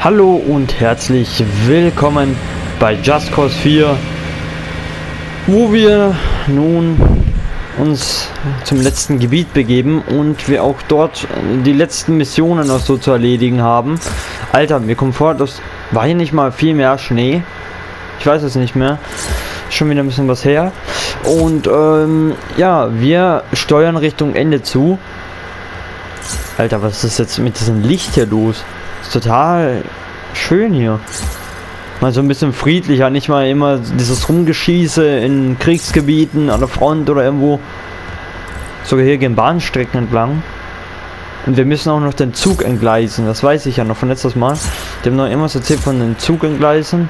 Hallo und herzlich willkommen bei Just Cause 4, wo wir nun uns zum letzten Gebiet begeben und wir auch dort die letzten Missionen noch so zu erledigen haben. Alter, mir kommt vor, das war hier nicht mal viel mehr Schnee. Ich weiß es nicht mehr. Schon wieder ein bisschen was her. Und ja, wir steuern Richtung Ende zu. Alter, was ist jetzt mit diesem Licht hier los? Ist total schön hier. Mal so ein bisschen friedlicher, nicht mal immer dieses Rumgeschieße in Kriegsgebieten, an der Front oder irgendwo. Sogar hier gehen Bahnstrecken entlang. Und wir müssen auch noch den Zug entgleisen, das weiß ich ja noch von letztes Mal. Die haben noch immer so erzählt von den Zug entgleisen.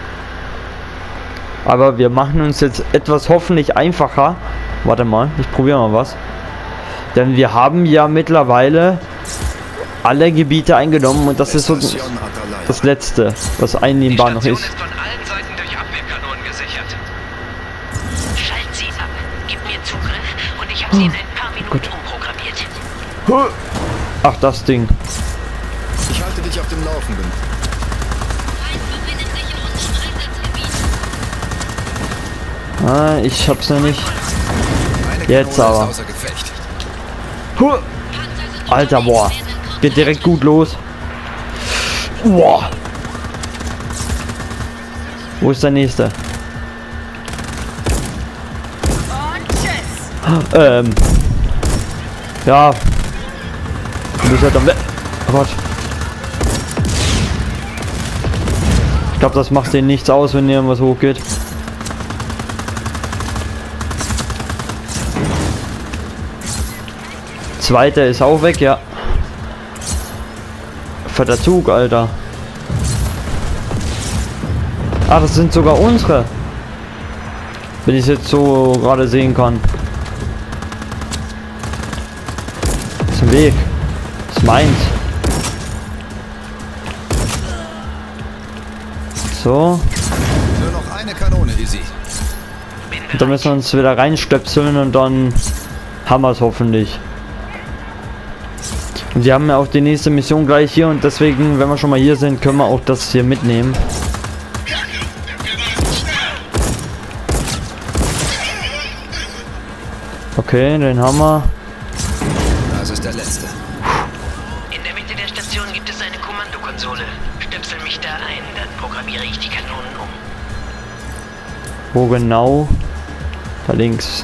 Aber wir machen uns jetzt etwas hoffentlich einfacher. Warte mal, ich probiere mal was. Denn wir haben ja mittlerweile alle Gebiete eingenommen und das ist so das letzte, was einnehmbar noch ist. Von allen Seiten durch Abwehrkanonen gesichert. Schalten Sie ab. Gib mir Zugriff und ich habe Sie in ein paar Minuten umprogrammiert. Ach, das Ding. Ich halte dich auf dem Laufenden. Ah, ich hab's noch nicht. Jetzt aber. Alter, boah. Geht direkt gut los. Boah. Wo ist der nächste? Ja. Du bist halt am Weg. Oh Gott. Ich glaube, das macht denen nichts aus, wenn irgendwas hochgeht. Zweiter ist auch weg, ja. Fetter Zug, Alter. Ah, das sind sogar unsere. Wenn ich es jetzt so gerade sehen kann. Das ist ein Weg. Das ist meins. So. Nur noch eine Kanone, Easy. Und dann müssen wir uns wieder reinstöpseln und dann haben wir es hoffentlich. Und wir haben ja auch die nächste Mission gleich hier und deswegen, wenn wir schon mal hier sind, können wir auch das hier mitnehmen. Okay, den haben wir. Das ist der letzte. In der Mitte der Station gibt es eine Kommandokonsole. Stöpsel mich da ein, dann programmiere ich die Kanonen um. Wo genau? Da links.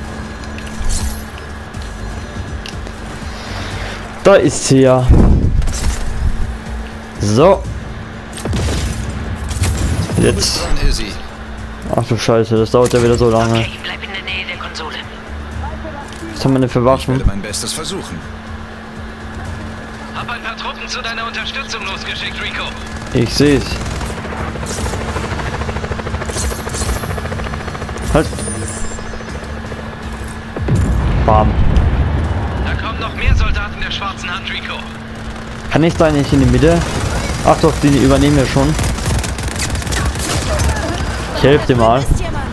Da ist sie ja. So. Jetzt. Ach du Scheiße, das dauert ja wieder so lange. Okay, bleib in der Nähe der Konsole. Was haben wir denn für Ich Waffen? werde mein Bestes versuchen. Hab ein paar Truppen zu deiner Unterstützung losgeschickt, Rico. Ich sehe es. Halt. Bam. Da kommen noch mehr Soldaten der schwarzen Hand, Rico. Kann ich da nicht in die Mitte? Ach doch, die übernehmen wir schon. Ich helfe dir mal.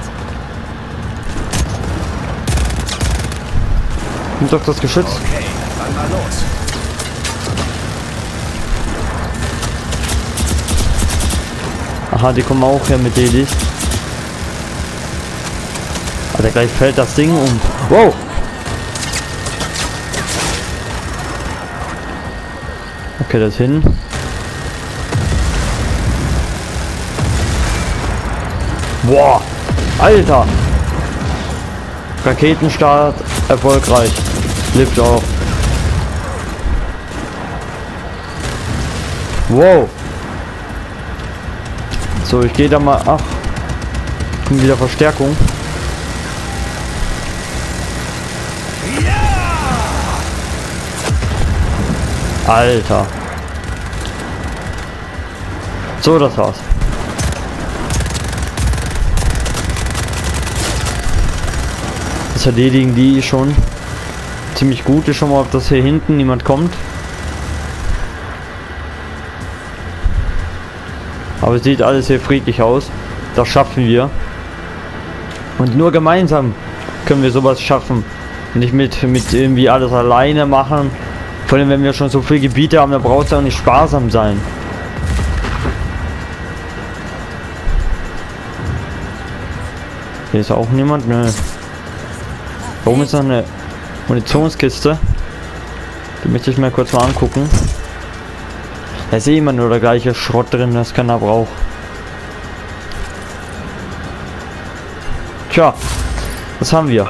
Nimmt doch das Geschütz. Okay, dann mal los. Aha, die kommen auch her mit Delis. Alter, gleich fällt das Ding um. Wow! Okay, das hin. Boah! Alter! Raketenstart erfolgreich. Lift auf. Wow! So, ich gehe da mal. Ach. Kommt wieder Verstärkung. Alter. So, das war's. Das erledigen die schon ziemlich gut. Ist schon mal, ob das hier hinten niemand kommt. Aber es sieht alles hier friedlich aus. Das schaffen wir. Und nur gemeinsam können wir sowas schaffen. Nicht mit irgendwie alles alleine machen. Vor allem, wenn wir schon so viele Gebiete haben, da braucht es auch nicht sparsam sein. Hier ist auch niemand, ne. Warum ist noch eine Munitionskiste? Die möchte ich mir kurz mal angucken. Da ist eh immer nur der gleiche Schrott drin, das keiner braucht. Tja, was haben wir? Und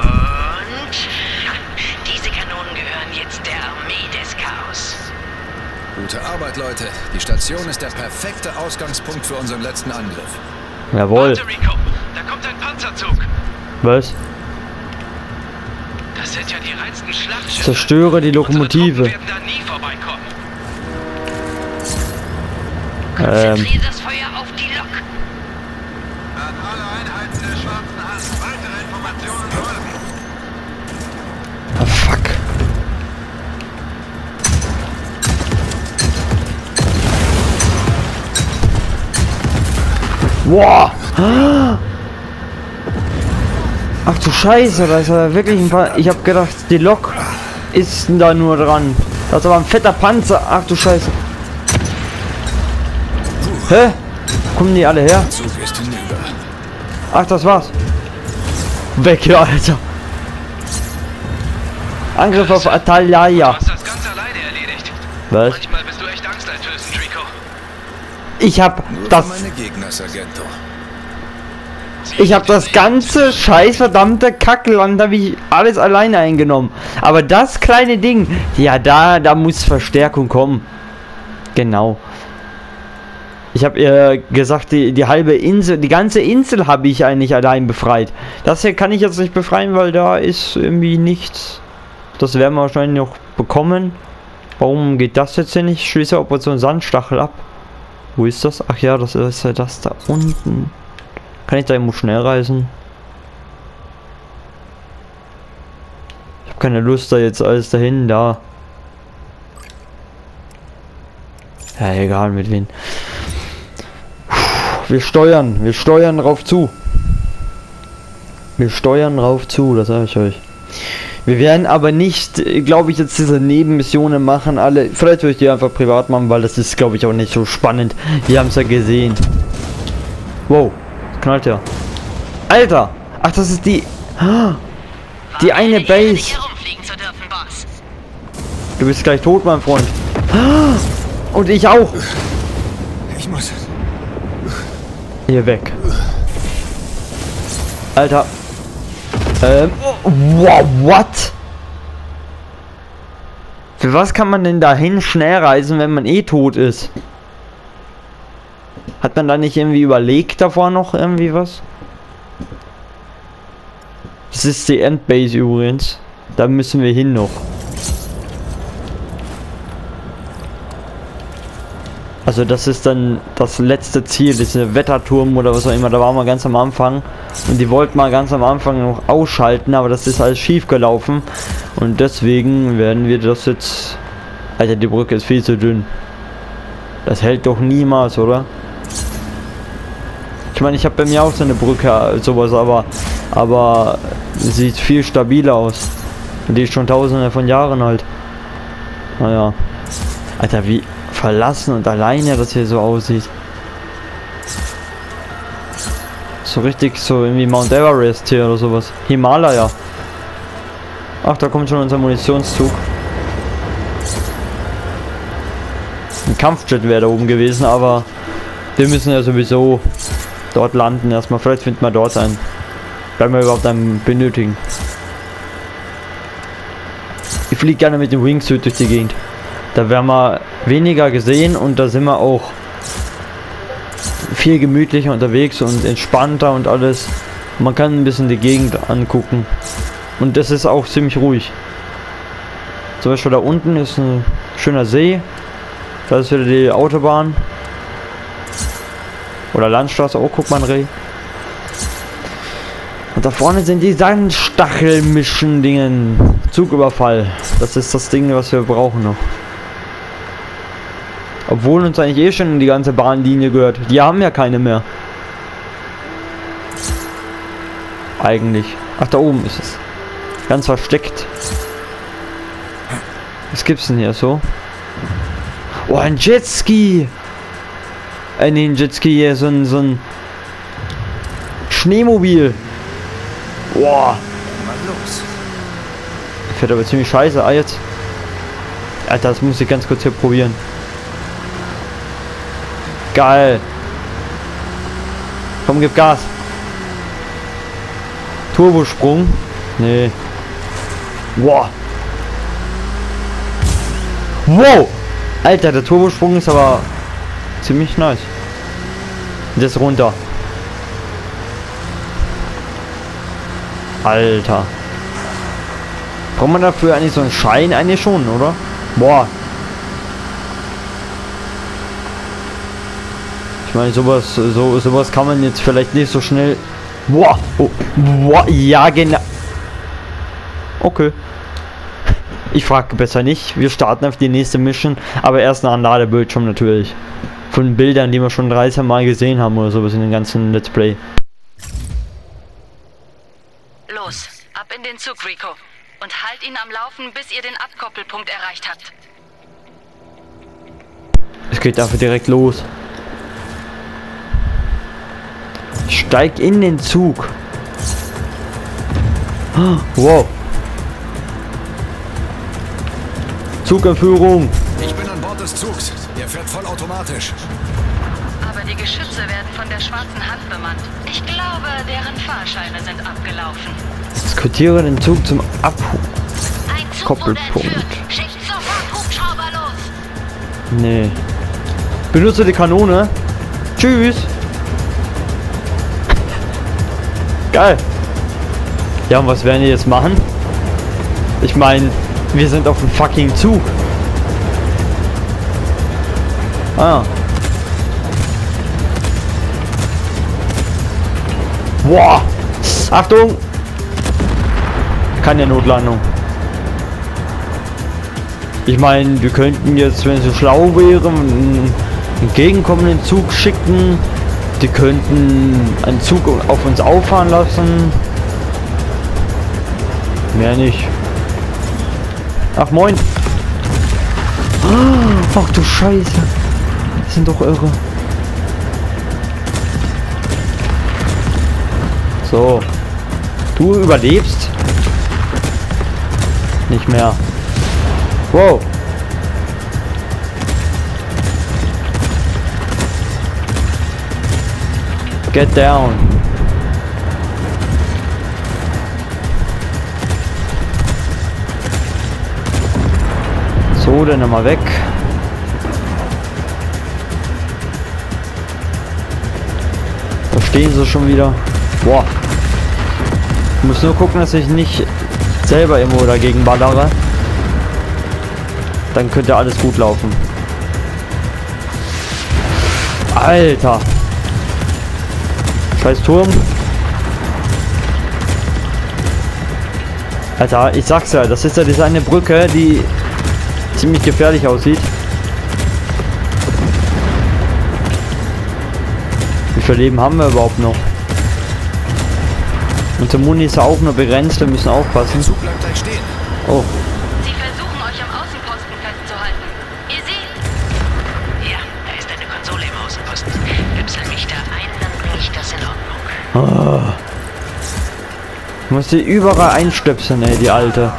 diese Kanonen gehören jetzt der Armee des Chaos. Gute Arbeit, Leute. Die Station ist der perfekte Ausgangspunkt für unseren letzten Angriff. Jawohl. Warte, Rico, da kommt ein Panzerzug. Was? Das sind ja die reinsten Schlachtschiffe. Zerstöre die Lokomotive. Unsere Truppen werden da nie vorbeikommen. Konzentriere das Feuer auf die Lok. An alle Einheiten der Schwarzen Hand. Weitere Informationen folgen. Ah, fuck. Boah. Ach du Scheiße, da ist ja wirklich ein paar. Ich hab gedacht, die Lok ist da nur dran. Das ist aber ein fetter Panzer. Ach du Scheiße. Hä? Kommen die alle her? Zug ist hinüber. Ach, das war's. Weg hier, Alter. Angriff auf Atalaya. Du hast das ganz alleine erledigt. Was? Manchmal bist du echt angsteinflößend, Rico. Ich hab Nur das. für meine Gegner, Sargento. Ich hab das ganze scheiß verdammte Kackland, hab ich alles alleine eingenommen. Aber das kleine Ding, ja, da muss Verstärkung kommen. Genau. Ich habe ihr gesagt, die halbe Insel, die ganze Insel habe ich eigentlich allein befreit. Das hier kann ich jetzt nicht befreien, weil da ist irgendwie nichts. Das werden wir wahrscheinlich noch bekommen. Warum geht das jetzt hier nicht? Schließe Operation Sandstachel ab. Wo ist das? Ach ja, das ist ja das da unten. Kann ich da irgendwo schnell reisen? Ich habe keine Lust, da jetzt alles dahin, da. Ja, egal mit wem. Wir steuern drauf zu. Wir steuern drauf zu, das sage ich euch. Wir werden aber nicht, glaube ich, jetzt diese Nebenmissionen machen, alle. Vielleicht würde ich die einfach privat machen, weil das ist, glaube ich, auch nicht so spannend. Wir haben es ja gesehen. Wow, knallt ja. Alter! Ach, das ist die. Die eine Base. Hier rumfliegen zu dürfen, Boss. Du bist gleich tot, mein Freund. Und ich auch. Ich muss. Hier weg. Alter. Wow, what? Für was kann man denn dahin schnell reisen, wenn man eh tot ist? Hat man da nicht irgendwie überlegt davor noch irgendwie was? Das ist die Endbase übrigens. Da müssen wir hin noch. Also das ist dann das letzte Ziel, dieser Wetterturm oder was auch immer, da waren wir ganz am Anfang. Und die wollten mal ganz am Anfang noch ausschalten, aber das ist alles schief gelaufen. Und deswegen werden wir das jetzt... Alter, die Brücke ist viel zu dünn. Das hält doch niemals, oder? Ich meine, ich habe bei mir auch so eine Brücke, sowas, aber sieht viel stabiler aus. Und die ist schon tausende von Jahren alt. Naja. Alter, wie verlassen und alleine das hier so aussieht. So richtig so irgendwie Mount Everest hier oder sowas. Himalaya. Ach, da kommt schon unser Munitionszug. Ein Kampfjet wäre da oben gewesen, aber wir müssen ja sowieso dort landen erstmal. Vielleicht finden wir dort einen. Werden wir überhaupt einen benötigen. Ich fliege gerne mit dem Wingsuit durch die Gegend. Da werden wir weniger gesehen und da sind wir auch viel gemütlicher unterwegs und entspannter und alles. Man kann ein bisschen die Gegend angucken. Und das ist auch ziemlich ruhig. Zum Beispiel da unten ist ein schöner See. Da ist wieder die Autobahn. Oder Landstraße. Oh, guck mal, ein Reh. Und da vorne sind die Sandstachelmischen-Dingen. Zugüberfall. Das ist das Ding, was wir brauchen noch. Obwohl uns eigentlich eh schon die ganze Bahnlinie gehört. Die haben ja keine mehr. Eigentlich. Ach, da oben ist es. Ganz versteckt. Was gibt's denn hier so? Oh, ein Jetski! Nee, ein Jetski hier, so ein Schneemobil. Boah. Mal los. Fährt aber ziemlich scheiße. Ah, jetzt. Alter, das muss ich ganz kurz hier probieren. Geil. Komm, gib Gas. Turbosprung. Nee. Wow. Wow. Alter, der Turbosprung ist aber ziemlich nice. Das runter. Alter. Braucht man dafür eigentlich so einen Schein? Eigentlich schon, oder? Boah. Ich meine, sowas kann man jetzt vielleicht nicht so schnell. Boah. Oh. Boah. Ja, genau. Okay. Ich frage besser nicht. Wir starten auf die nächste Mission. Aber erst nach einem Ladebildschirm natürlich. Von Bildern, die wir schon 30 Mal gesehen haben oder sowas in den ganzen Let's Play. Los, ab in den Zug, Rico. Und halt ihn am Laufen, bis ihr den Abkoppelpunkt erreicht habt. Es geht dafür direkt los. Steig in den Zug. Wow. Zugentführung. Ich bin an Bord des Zugs. Er fährt vollautomatisch. Aber die Geschütze werden von der schwarzen Hand bemannt. Ich glaube, deren Fahrscheine sind abgelaufen. Eskortiere den Zug zum Ein Zug wurde Abkoppelpunkt. entführt. Schickt sofort Hubschrauber los. Nee. Benutze die Kanone. Tschüss. Geil. Ja, und was werden die jetzt machen? Ich meine, wir sind auf dem fucking Zug. Ah. Boah. Achtung. Keine Notlandung. Ich meine, wir könnten jetzt, wenn sie schlau wären, einen entgegenkommenden Zug schicken. Die könnten einen Zug auf uns auffahren lassen. Mehr nicht. Ach moin. Ach du Scheiße. Die sind doch irre. So. Du überlebst. Nicht mehr. Wow. Get down. So, dann nochmal weg. Da stehen sie schon wieder. Boah. Ich muss nur gucken, dass ich nicht selber irgendwo dagegen ballere. Dann könnte alles gut laufen. Alter. Scheiß Turm. Alter, ich sag's ja, das ist ja diese eine Brücke, die ziemlich gefährlich aussieht. Wie viel Leben haben wir überhaupt noch? Unsere Muni ist ja auch nur begrenzt, wir müssen aufpassen. Der Zug bleibt gleich stehen. Oh. Sie versuchen euch am Außenposten festzuhalten. Ihr seht? Ja, da ist eine Konsole im Außenposten. Gipsel mich da ein, dann bringe ich das in Ordnung. Oh. Ich muss die überall einstöpseln, ey, die Alte.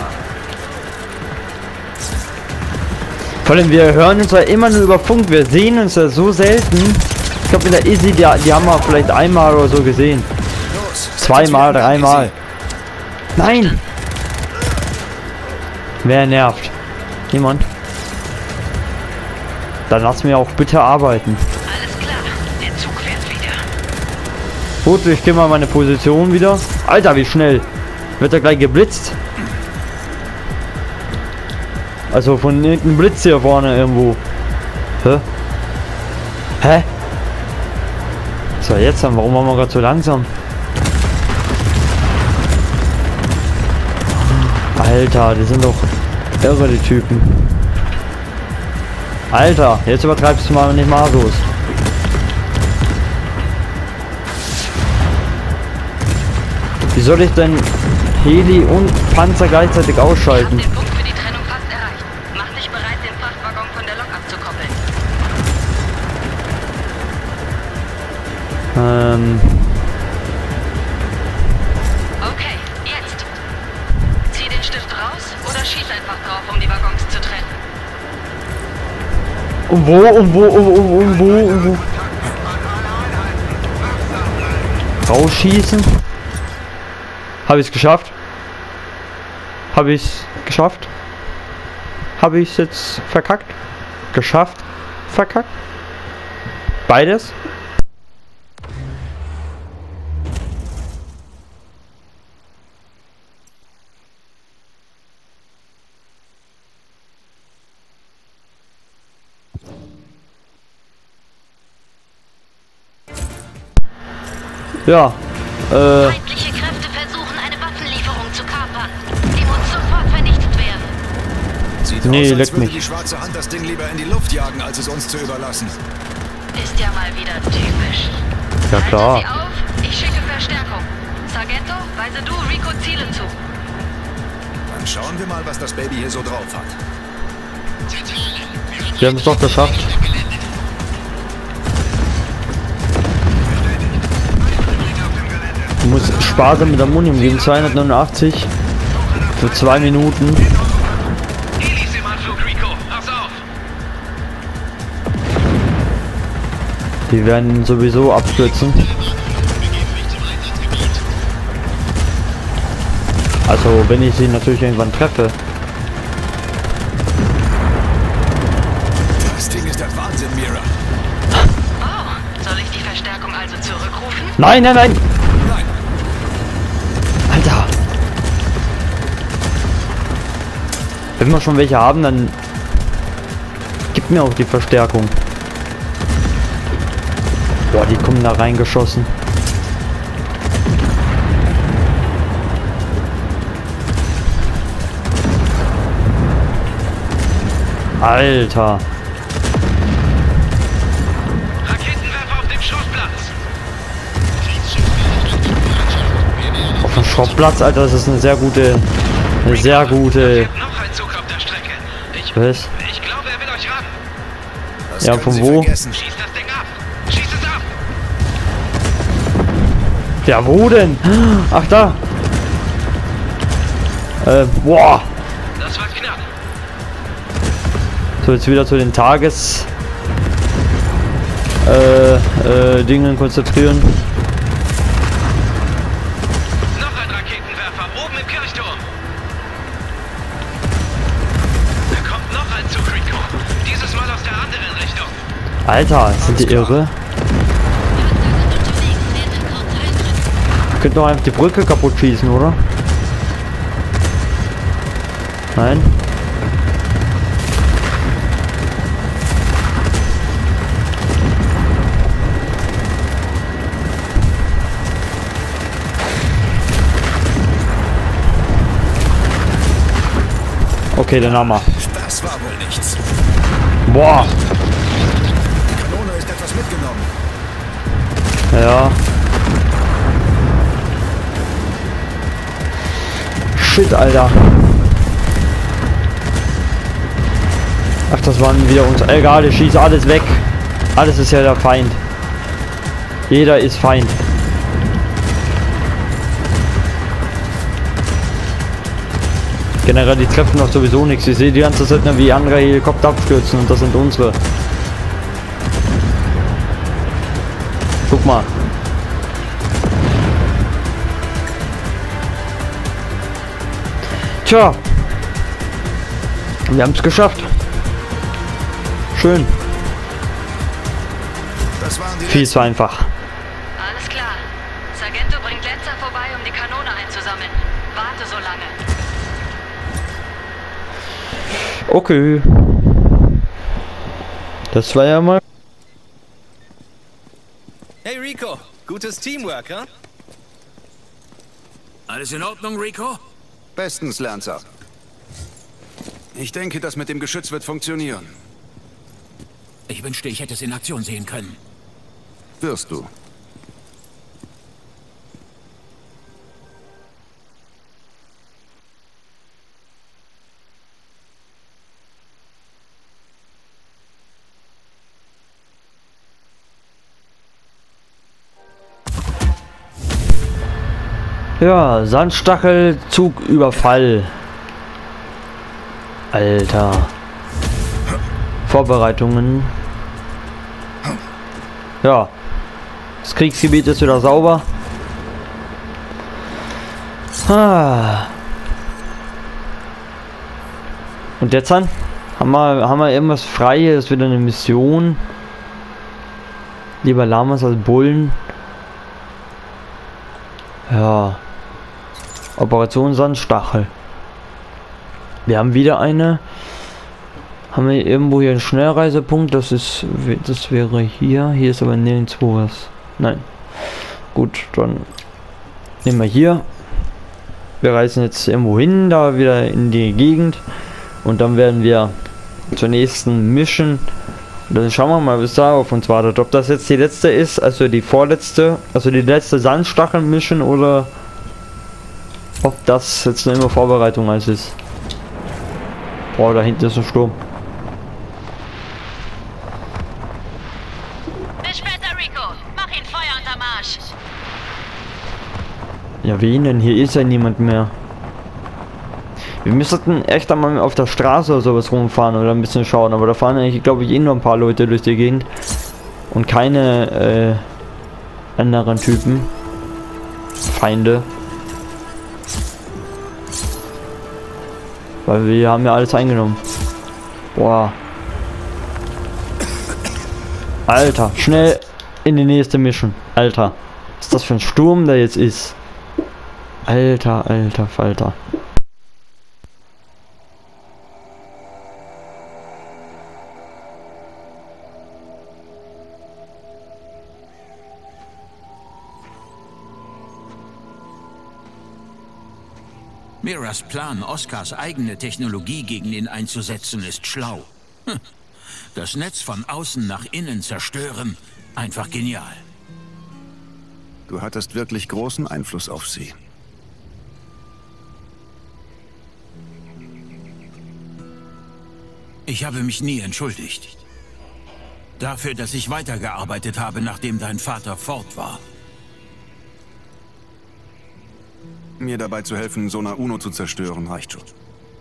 Vor allem, wir hören uns ja immer nur über Funk. Wir sehen uns ja so selten. Ich glaube, in der Easy, die haben wir vielleicht einmal oder so gesehen. Los. Zweimal, dreimal. Nein! Wer nervt? Niemand? Dann lass mir auch bitte arbeiten. Alles klar, der Zug fährt wieder. Gut, ich gehe mal meine Position wieder. Alter, wie schnell. Wird er gleich geblitzt? Also von irgendeinem Blitz hier vorne irgendwo. Hä? Hä? So, jetzt dann. Warum waren wir gerade so langsam? Alter, die sind doch irre, die Typen. Alter, jetzt übertreibst du mal nicht mal so. Wie soll ich denn Heli und Panzer gleichzeitig ausschalten? Den Punkt für die Trennung fast erreicht. Mach dich bereit, den Frachtwaggon von der Lok abzukoppeln. Ähm. Okay, einfach drauf, um die Waggons zu trennen. Und wo? Rausschießen. Habe ich es geschafft? Habe ich es geschafft? Habe ich es jetzt verkackt? Geschafft? Verkackt? Beides? Ja, Feindliche Kräfte versuchen, eine Waffenlieferung zu kapern. Die muss sofort vernichtet werden. Sieht Nee, aus, als leck würde mich. die schwarze Hand das Ding lieber in die Luft jagen, als es uns zu überlassen. Ist ja mal wieder typisch. ja klar. Halten Sie auf, ich schicke Verstärkung. Sargento, weise du Rico Ziele zu. Dann schauen wir mal, was das Baby hier so drauf hat. Wir haben es doch geschafft. Du musst sparsam mit Ammonium geben, 289 für 2 Minuten. Elis im Anflug, Rico. Pass auf. Die werden sowieso abstürzen. Also wenn ich sie natürlich irgendwann treffe. Das Ding ist der Wahnsinn, Mira. Oh, soll ich die Verstärkung also zurückrufen? Nein! Nein, Alter! Wenn wir schon welche haben, dann gib mir auch die Verstärkung. Boah, die kommen da reingeschossen. Alter! Raketenwerfer auf dem Schrottplatz. Auf dem Schrottplatz, Alter, das ist eine sehr gute... Da fährt noch ein Zug auf der Strecke. Was? Ich glaube, er will euch ran. das Ja, können von Sie wo? vergessen. Schießt das Ding ab. Schießt es ab. Ja, wo denn? Ach, da! Boah! Das war knapp. So, jetzt wieder zu den Tages... Dingen konzentrieren. Noch ein Raketenwerfer oben im Kirchturm. Da kommt noch ein Zug, Rico. Dieses Mal aus der anderen Richtung. Alter, sind die irre? Könnt doch einfach die Brücke kaputt schießen, oder? Nein? Okay, dann haben wir. Das war wohl nichts. Boah! Die Kanone ist etwas mitgenommen. Ja. Shit, Alter. Ach, das waren wieder uns. Egal, ich schieße alles weg. Alles ist ja der Feind. Jeder ist Feind. Generell, die treffen doch sowieso nichts. Ich sehe die ganze Zeit nur, wie andere Helikopter abstürzen und das sind unsere. Guck mal. Tja. Wir haben es geschafft. Schön. Das waren die Viel zu einfach. Alles klar. Sargento bringt Lenzer vorbei, um die Kanone einzusammeln. Warte so lange. Okay. Das war ja mal... Hey Rico, gutes Teamwork, hm? Alles in Ordnung, Rico? Bestens, Lancer. Ich denke, das mit dem Geschütz wird funktionieren. Ich wünschte, ich hätte es in Aktion sehen können. Wirst du. Ja, Sandstachelzugüberfall. Alter. Vorbereitungen. Ja. Das Kriegsgebiet ist wieder sauber. Und jetzt dann? Haben wir irgendwas frei? Das ist wieder eine Mission. Lieber Lamas als Bullen. Ja. Operation Sandstachel. Wir haben wieder eine. Haben wir irgendwo hier einen Schnellreisepunkt? Das wäre hier. Hier ist aber nirgendwo was. Nein. Gut, dann nehmen wir hier. Wir reisen jetzt irgendwo hin, da wieder in die Gegend. Und dann werden wir zur nächsten Mission. Und dann schauen wir mal, was da auf uns wartet. Ob das jetzt die letzte ist, also die vorletzte, also die letzte Sandstachel-Mission, oder ob das jetzt nur immer Vorbereitung als ist. Boah, da hinten ist ein Sturm. Bis später, Rico. Mach ihn Feuer unterm Arsch. Ja, wen denn? Hier ist ja niemand mehr. Wir müssten echt einmal auf der Straße oder sowas rumfahren oder ein bisschen schauen, aber da fahren eigentlich, glaube ich, nur ein paar Leute durch die Gegend und keine anderen Typen. Feinde. Weil wir haben ja alles eingenommen. Boah. Alter, schnell in die nächste Mission. Alter, was ist das für ein Sturm, der jetzt ist? Alter, alter Falter. Miras Plan, Oscars eigene Technologie gegen ihn einzusetzen, ist schlau. Das Netz von außen nach innen zerstören, einfach genial. Du hattest wirklich großen Einfluss auf sie. Ich habe mich nie entschuldigt. Dafür, dass ich weitergearbeitet habe, nachdem dein Vater fort war. Mir dabei zu helfen, Zona Uno zu zerstören, reicht schon.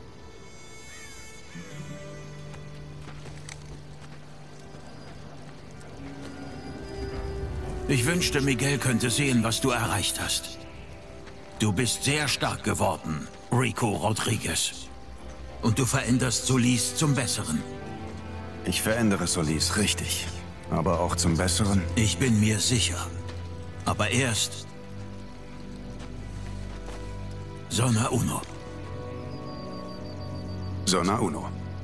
Ich wünschte, Miguel könnte sehen, was du erreicht hast. Du bist sehr stark geworden, Rico Rodriguez. Und du veränderst Solis zum Besseren. Ich verändere Solis, richtig. Aber auch zum Besseren? Ich bin mir sicher. Aber erst... Zona Uno. Zona Uno.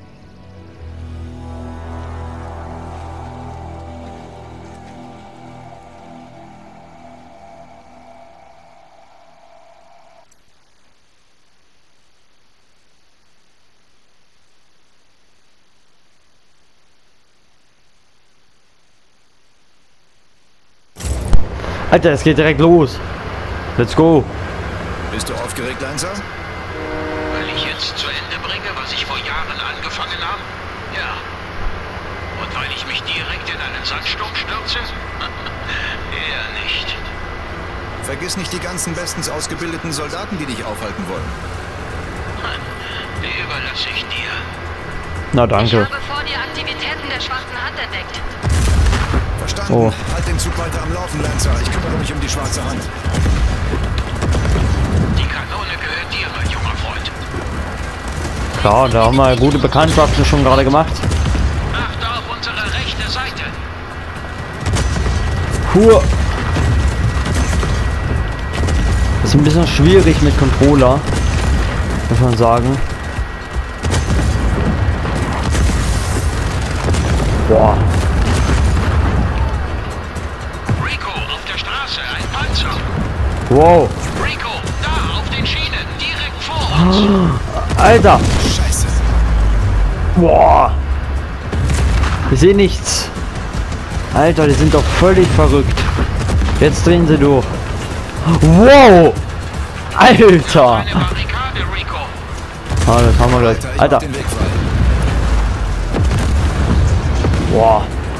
Alter, es geht direkt los. Let's go. Bist du aufgeregt, Lancer? Weil ich jetzt zu Ende bringe, was ich vor Jahren angefangen habe? Ja. Und weil ich mich direkt in einen Sandsturm stürze? Eher nicht. Vergiss nicht die ganzen bestens ausgebildeten Soldaten, die dich aufhalten wollen. Die überlasse ich dir. Na Ich danke. habe vor dir Aktivitäten der Schwarzen Hand entdeckt. Verstanden? Oh. Halt den Zug weiter am Laufen, Lancer. Ich kümmere mich um die Schwarze Hand. Die Kanone gehört dir, mein junger Freund. Klar, da haben wir gute Bekanntschaften schon gerade gemacht. Achte auf unsere rechte Seite. Puh. Das ist ein bisschen schwierig mit Controller, muss man sagen. Boah. Rico, auf der Straße, ein Panzer. Wow. Rico, da, auf den Schienen, direkt vor uns. Alter. Scheiße. Boah. Ich sehe nichts. Alter, die sind doch völlig verrückt. Jetzt drehen sie durch. Wow. Alter. Eine Barrikade, Rico. Ah, das haben wir gleich. Ich Alter. mach den Weg frei. Boah.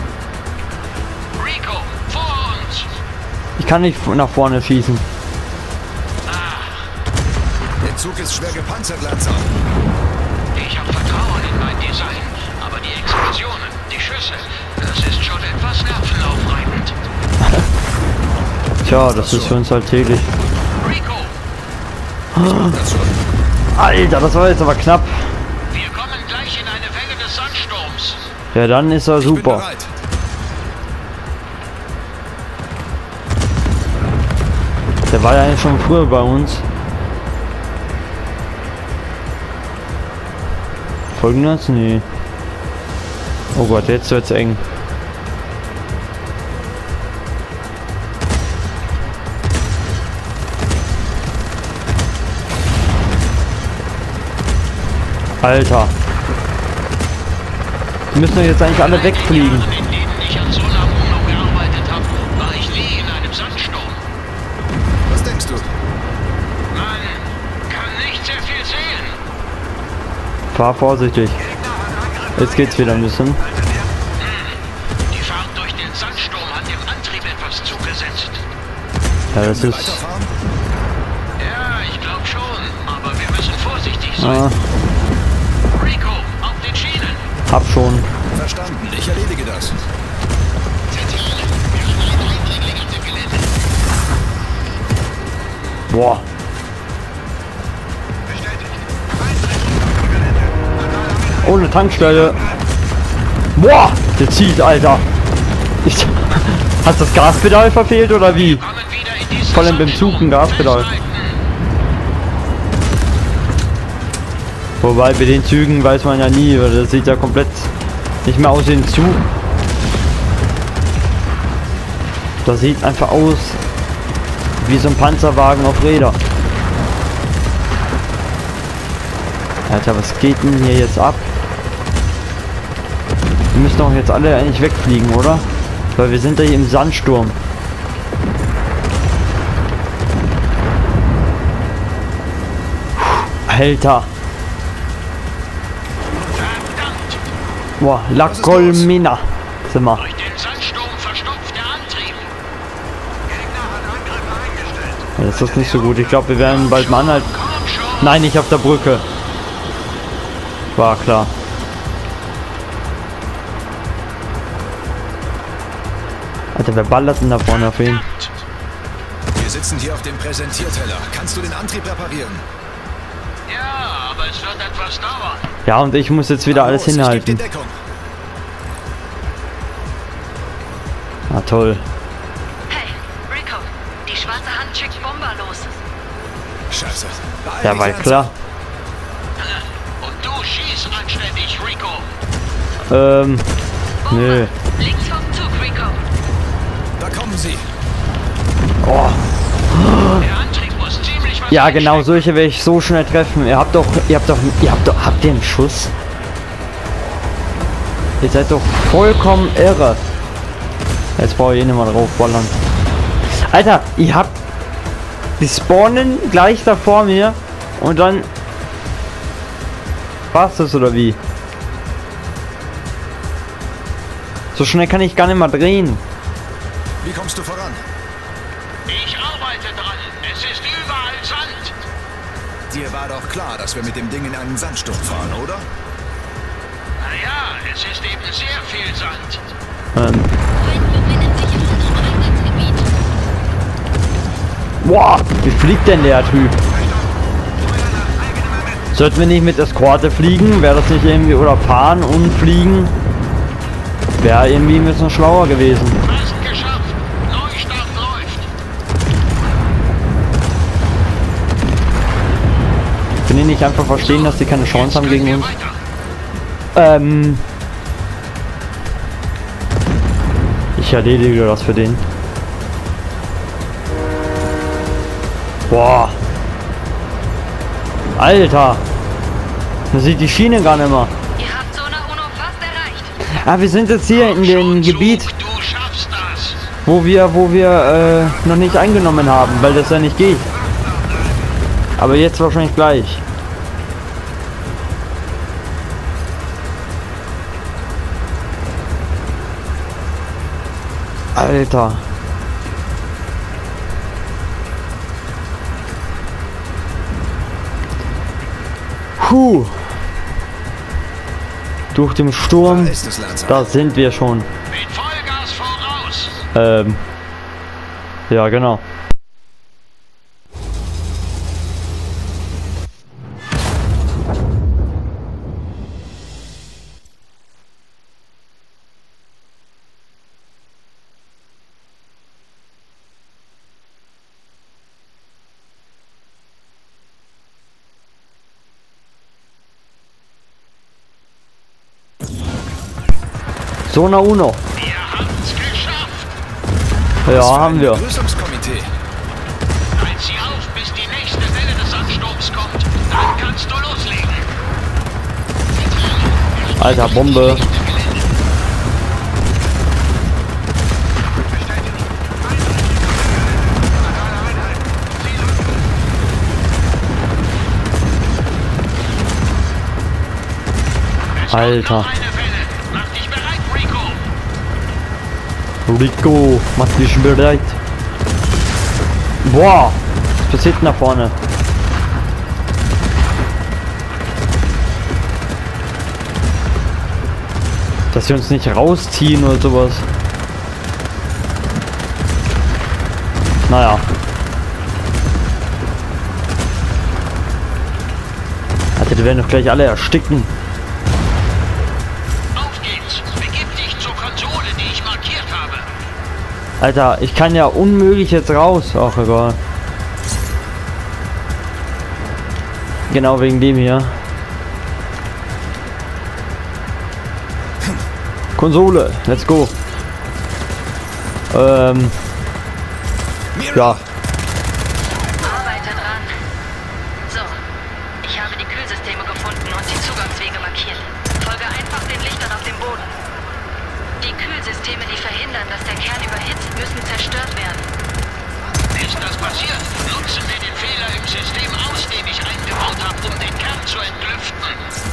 Rico, vor uns. Ich kann nicht nach vorne schießen. Der Zug ist schwer gepanzert, Lancer. Ich hab Vertrauen Tja, das ist für uns halt täglich. Rico, Alter, das war jetzt aber knapp. wir kommen gleich in eine Welle des Sandsturms. Ja, dann ist er Ich bin super. bereit. Der war ja eigentlich schon früher bei uns. Folgendes? Nee. Oh Gott, jetzt wird's eng. Alter. Die müssen doch jetzt eigentlich alle wegfliegen. In denen ich an so einer UNO gearbeitet habe, war ich nie in einem Sandsturm. Was denkst du? Man kann nicht sehr viel sehen. Fahr vorsichtig. Jetzt geht's wieder ein bisschen. Die Fahrt durch den Sandsturm hat dem Antrieb etwas zugesetzt. Ja, das ist... Weiterfahren? Ja, ich glaube schon, aber wir müssen vorsichtig sein. Ah, Rico, auf den Schienen. hab schon. Verstanden. Ich erledige das. Boah. Oh, eine Tankstelle. Boah, der zieht, Alter. Ich, hat das Gaspedal verfehlt oder wie? Kommen wieder in diesen Vor allem beim Zug ein Gaspedal. Festhalten. Wobei bei den Zügen weiß man ja nie, weil das sieht ja komplett nicht mehr aus wie ein Zug. Das sieht einfach aus wie so ein Panzerwagen auf Räder. Alter, was geht denn hier jetzt ab? Wir müssen doch jetzt alle eigentlich wegfliegen, oder? Weil wir sind ja hier im Sandsturm. Alter. Verdammt! Boah, La Colmina. Sind wir. Durch den Sandsturm verstopft der Antrieb. Ja, das ist nicht so gut. Ich glaube, wir werden bald mal anhalten. Komm schon! Nein, nicht auf der Brücke. War klar. Alter, wer ballert denn da vorne auf ihn? Wir sitzen hier auf dem Präsentierteller. Kannst du den Antrieb reparieren? Ja, aber es wird etwas dauern. Ja, und ich muss jetzt wieder alles Los, ich geb hinhalten. dir Deckung. Ah, toll. Hey, Rico, die schwarze Hand schickt Bomber los. Scheiße. Beeil Ja, dich, war Lance. klar. Und du schieß anständig, Rico. Nö. Bomber, links vom Zug, Rico. Da kommen sie. Oh. Der Antrieb muss ziemlich was Ja, genau, einstecken. solche werde ich so schnell treffen. Habt ihr einen Schuss? Ihr seid doch vollkommen irre. Jetzt brauche ich eh nicht mal drauf ballern. Alter, ihr habt... Die spawnen gleich da vor mir und dann... War's das oder wie? So schnell kann ich gar nicht mal drehen. Wie kommst du voran? Ich arbeite dran. Es ist überall Sand. Dir war doch klar, dass wir mit dem Ding in einen Sandsturm fahren, oder? Naja, es ist eben sehr viel Sand. Boah, wie fliegt denn der Typ? Sollten wir nicht mit Eskorte fliegen? Wäre das nicht irgendwie... Oder fahren und fliegen? Wäre irgendwie ein bisschen schlauer gewesen. Fast geschafft. Neustart läuft. Können die nicht einfach verstehen, dass die keine Chance haben Jetzt gegen können uns? wir weiter. Ich erledige das für den. Boah. Alter. Man sieht die Schiene gar nicht mehr. Ihr habt Zone UNO fast erreicht. Ah, wir sind jetzt hier in dem Zug, Gebiet, Du schaffst das. wo wir noch nicht eingenommen haben, weil das ja nicht geht. Aber jetzt wahrscheinlich gleich. Alter. Puh. Durch den Sturm, Da ist es, Lanza. da sind wir schon. Mit Vollgas voraus. Ja, genau. Zona Uno. Wir haben's geschafft. Ja, haben wir. Begrüßungskomitee. Halt sie auf, bis die nächste Welle des Ansturms kommt. Dann kannst du loslegen. Alter, Bombe. Alter. Noch eine Welle. Mach dich bereit, Rico. Rico, mach dich bereit. Boah, was passiert denn da vorne? Dass sie uns nicht rausziehen oder sowas. Naja. Alter, die werden doch gleich alle ersticken. Auf geht's. Begib dich zur Konsole, die ich markiert habe. Alter, ich kann ja unmöglich jetzt raus. Ach, egal. Genau wegen dem hier. Konsole, let's go. Ja. Arbeite dran. So, ich habe die Kühlsysteme gefunden und die Zugangswege markiert. Folge einfach den Lichtern auf dem Boden. Die Kühlsysteme, die verhindern, dass der Kern überhitzt, müssen zerstört werden. Ist das passiert? Nutzen wir den Fehler im System aus, den ich eingebaut habe, um den Kern zu entlüften.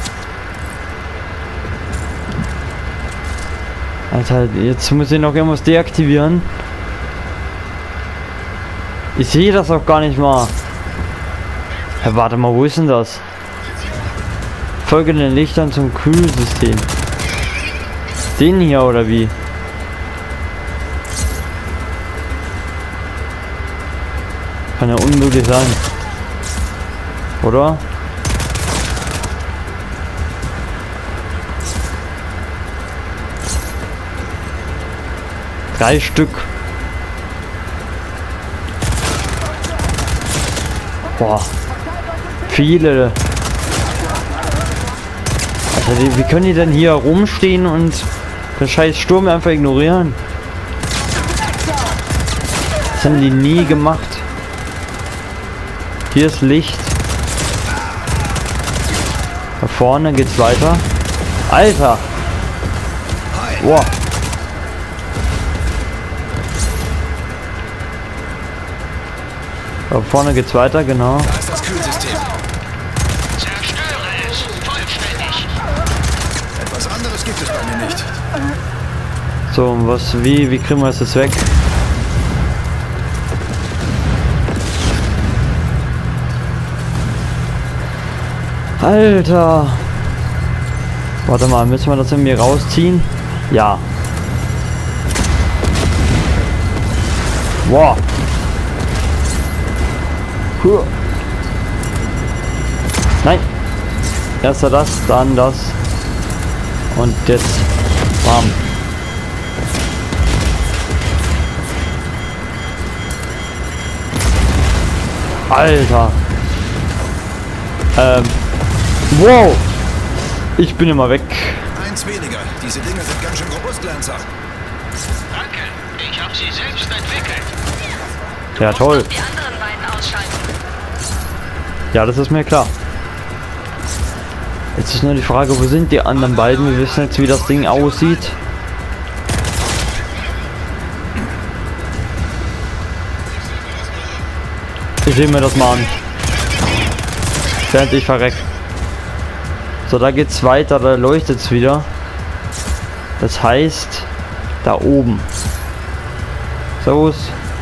Alter, jetzt muss ich noch irgendwas deaktivieren. Ich sehe das auch gar nicht mal. Ja, warte mal, wo ist denn das? Folge den Lichtern zum Kühlsystem. Den hier oder wie? Kann ja unmöglich sein. Oder? Drei Stück. Boah. Viele. Alter, wie können die denn hier rumstehen und den scheiß Sturm einfach ignorieren? Das haben die nie gemacht. Hier ist Licht. Da vorne geht's weiter. Alter! Boah. Da vorne geht's weiter, genau. Da ist das Kühlsystem. Zerstöre es vollständig. Etwas anderes gibt es bei mir nicht. So, und wie kriegen wir es jetzt weg? Alter! Warte mal, müssen wir das irgendwie rausziehen? Ja. Boah! Huh. Nein! Erst das, dann das. Und jetzt. Bam. Alter! Wow! Ich bin immer weg. Eins weniger. Diese Dinge sind ganz schön robust, Lancer. Danke, ich habe sie selbst entwickelt. Ja, toll. Die anderen beiden ausschalten. Ja, das ist mir klar. Jetzt ist nur die Frage, wo sind die anderen beiden? Wir wissen jetzt, wie das Ding aussieht. Ich sehe mir das mal an. Während ich verreck. So, da geht's weiter, da leuchtet es wieder. Das heißt, da oben. Servus.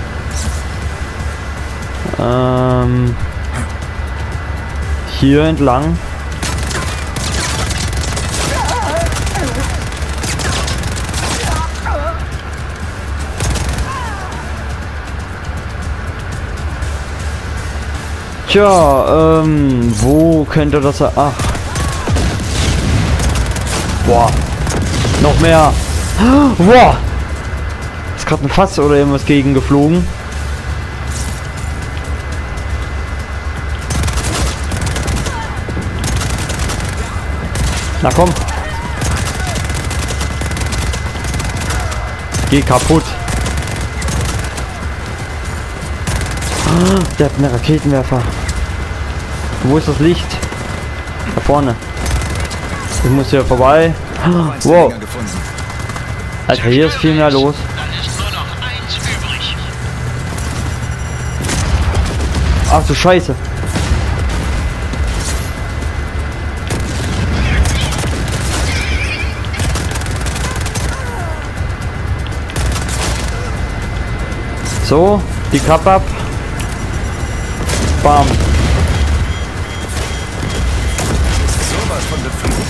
Hier entlang. Tja, wo könnte das sein? Ach. Boah. Noch mehr. Boah. Ist gerade ein Fass oder irgendwas gegen geflogen. Na komm. Geh kaputt. Der hat einen Raketenwerfer. Wo ist das Licht? Da vorne. Ich muss hier vorbei. Wow. Alter, hier ist viel mehr los. Dann ist nur noch eins übrig. Ach du Scheiße. So, die Kappe ab. Bam. Sowas von befriedigt.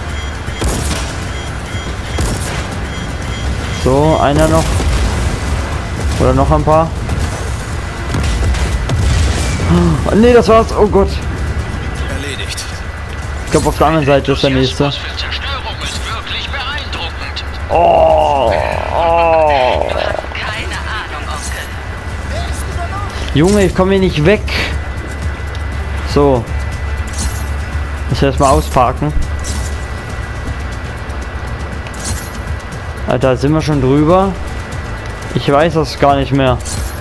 So, einer noch. Oder noch ein paar. Oh, nee, das war's. Oh Gott. Erledigt. Ich glaube, auf der anderen Seite ist der nächste. Was für Zerstörung ist wirklich beeindruckend. Oh. Keine Ahnung, Onkel. Junge, ich komme hier nicht weg. So. Ich erstmal ausparken. Alter, sind wir schon drüber? Ich weiß das gar nicht mehr.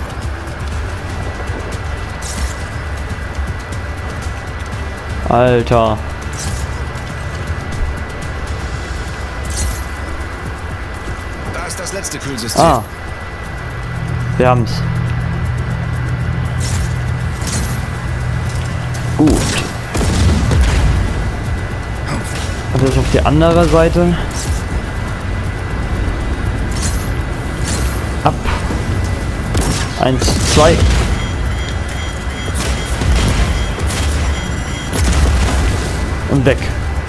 Alter. Da ist das letzte Kühlsystem. Ah. Wir haben's. Gut. Also ist auf die andere Seite. Ab. 1, 2. Und weg.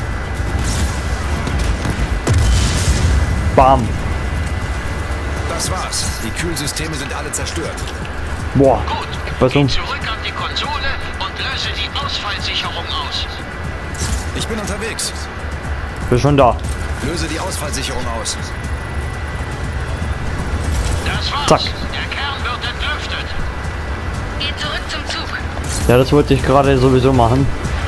Bam. Das war's. Die Kühlsysteme sind alle zerstört. Boah. Gut, Was geh um? zurück an die Konsole und löse die Ausfallsicherung aus. Ich bin unterwegs. Bin schon da. Löse die Ausfallsicherung aus. Das war's. Zack. Der Kern wird entlüftet. Geht zurück zum Zug. Ja, das wollte ich gerade sowieso machen.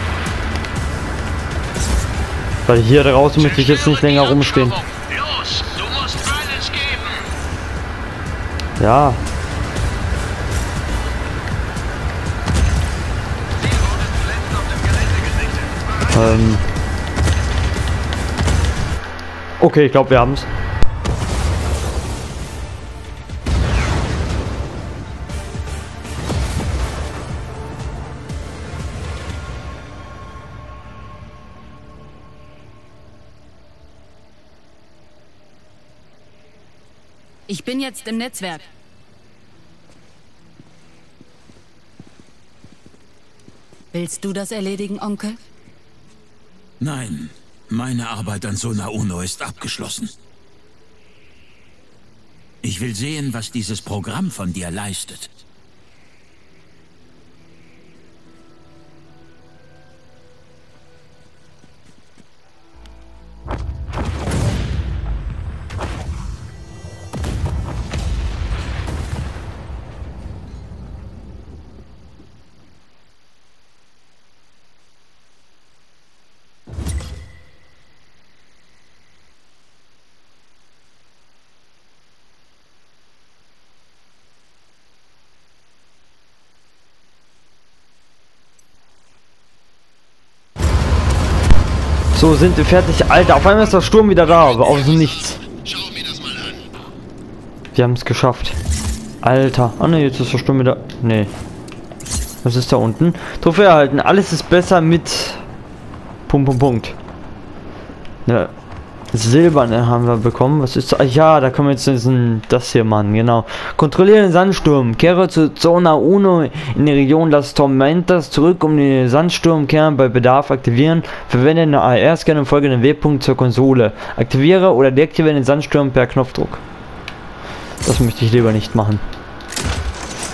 Weil hier draußen möchte ich jetzt nicht länger rumstehen. Los, du musst alles geben. Ja. Okay, ich glaube, wir haben's. Ich bin jetzt im Netzwerk. Willst du das erledigen, Onkel? Nein, meine Arbeit an Zona Uno ist abgeschlossen. Ich will sehen, was dieses Programm von dir leistet. So, sind wir fertig. Alter, auf einmal ist der Sturm wieder da, aber aus dem Nichts. Schau mir das mal an. Wir haben es geschafft. Alter. Oh ne, jetzt ist der Sturm wieder... Nee. Was ist da unten? Trophäe erhalten. Alles ist besser mit... Punkt. Ja. Silberne haben wir bekommen. Was ist da? Ja, da können wir jetzt das hier machen. Genau. Kontrolliere den Sandsturm. Kehre zu Zona Uno in die Region Las Tormentas zurück, um den Sandsturmkern bei Bedarf aktivieren. Verwende den AR-Scanner und folge den Wegpunkt zur Konsole. Aktiviere oder deaktiviere den Sandsturm per Knopfdruck. Das möchte ich lieber nicht machen.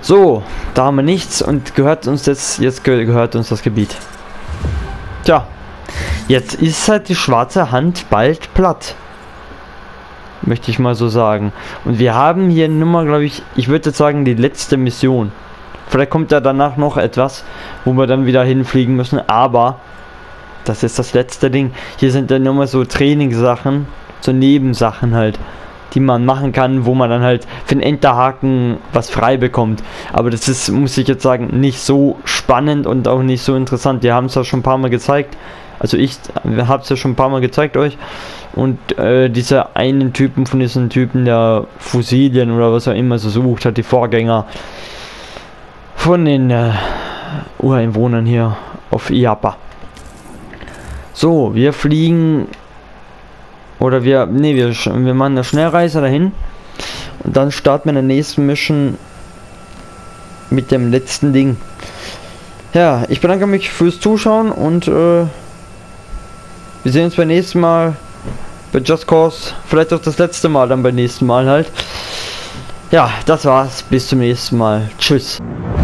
So, da haben wir nichts und gehört uns jetzt gehört uns das Gebiet. Tja, jetzt ist halt die schwarze Hand bald platt. Möchte ich mal so sagen. Und wir haben hier nur mal, glaube ich würde jetzt sagen, die letzte Mission. Vielleicht kommt ja danach noch etwas, wo wir dann wieder hinfliegen müssen, aber das ist das letzte Ding. Hier sind dann nur mal so Trainingssachen, so Nebensachen halt, die man machen kann, wo man dann halt für den Enterhaken was frei bekommt. Aber das ist, muss ich jetzt sagen, nicht so spannend und auch nicht so interessant. Wir haben es ja schon ein paar Mal gezeigt. Also ich habe es ja schon ein paar Mal gezeigt euch. Und dieser einen Typen von diesen Typen, der Fossilien oder was er immer so sucht hat, die Vorgänger von den Ureinwohnern hier auf Iapa. So, wir fliegen oder wir machen eine Schnellreise dahin und dann starten wir in der nächsten Mission mit dem letzten Ding. Ja, ich bedanke mich fürs Zuschauen und wir sehen uns beim nächsten Mal bei Just Cause, vielleicht auch das letzte Mal dann beim nächsten Mal halt. Ja, das war's, bis zum nächsten Mal. Tschüss.